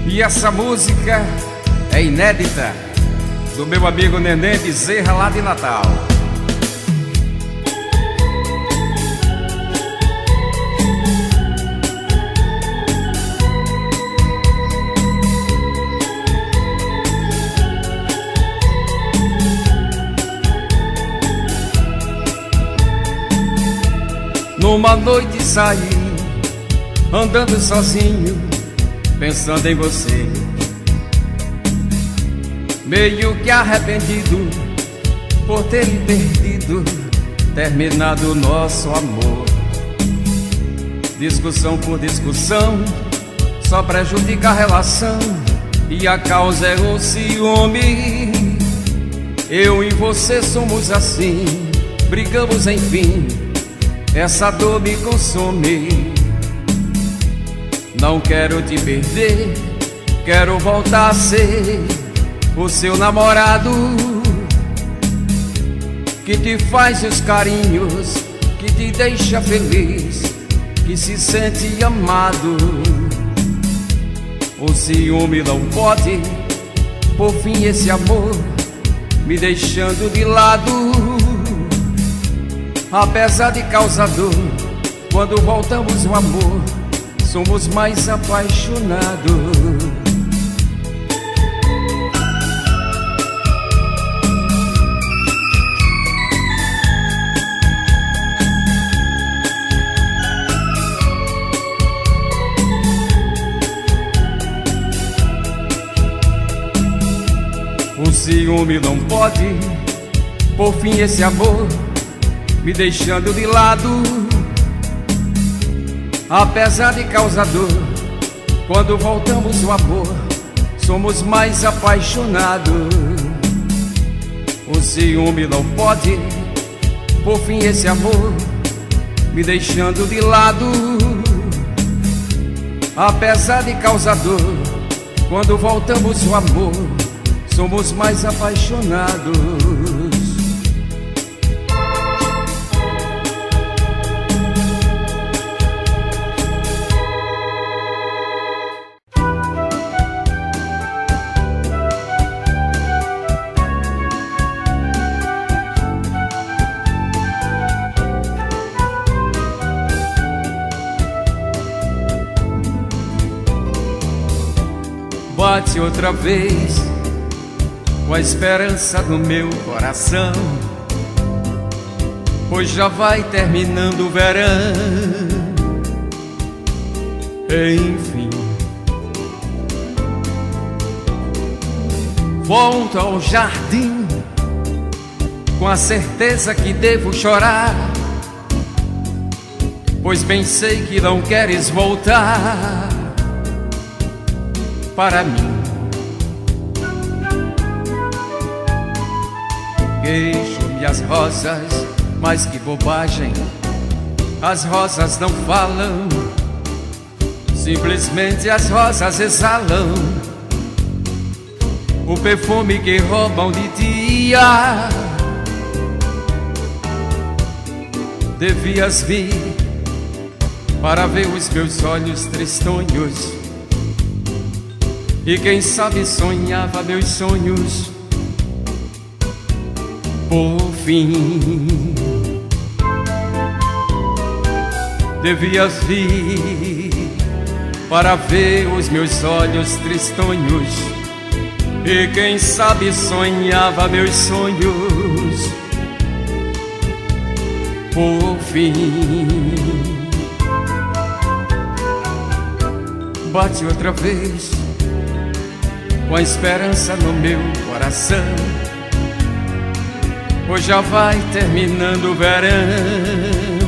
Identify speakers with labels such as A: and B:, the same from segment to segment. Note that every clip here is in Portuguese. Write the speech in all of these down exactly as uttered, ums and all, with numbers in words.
A: E essa música é inédita, do meu amigo Neném Bezerra, lá de Natal. Numa noite saí, andando sozinho, pensando em você, meio que arrependido por ter me perdido, terminado o nosso amor. Discussão por discussão só prejudica a relação, e a causa é o ciúme. Eu e você somos assim, brigamos enfim, essa dor me consome. Não quero te perder, quero voltar a ser o seu namorado, que te faz os carinhos, que te deixa feliz, que se sente amado. O ciúme não pode por fim esse amor, me deixando de lado. Apesar de causador, quando voltamos ao amor, somos mais apaixonados. O ciúme não pode por fim esse amor, me deixando de lado. Apesar de causador, quando voltamos ao amor, somos mais apaixonados. O ciúme não pode por fim esse amor, me deixando de lado. Apesar de causador, quando voltamos ao amor, somos mais apaixonados. Bate outra vez com a esperança no meu coração, pois já vai terminando o verão. Enfim, volto ao jardim com a certeza que devo chorar, pois bem sei que não queres voltar para mim. Queixo-me as rosas, mas que bobagem, as rosas não falam, simplesmente as rosas exalam o perfume que roubam de dia. Devias vir para ver os meus olhos tristonhos, e quem sabe sonhava meus sonhos por fim. Devias vir para ver os meus olhos tristonhos, e quem sabe sonhava meus sonhos por fim. Bate outra vez com a esperança no meu coração, pois já vai terminando o verão.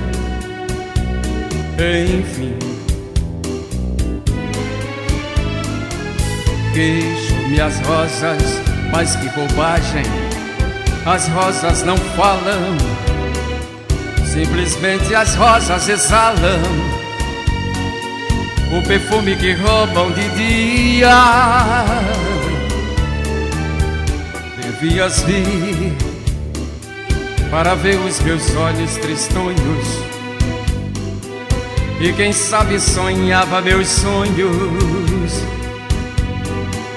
A: Enfim, queixo-me as rosas, mas que bobagem, as rosas não falam, simplesmente as rosas exalam o perfume que roubam de dia. Devias vir para ver os meus olhos tristonhos, e quem sabe sonhava meus sonhos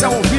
A: Esse é o